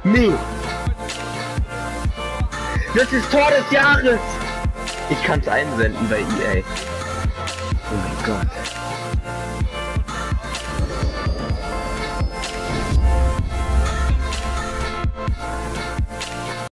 Nee. Das ist Tor des Jahres. Ich kann es einsenden bei EA. Oh mein Gott.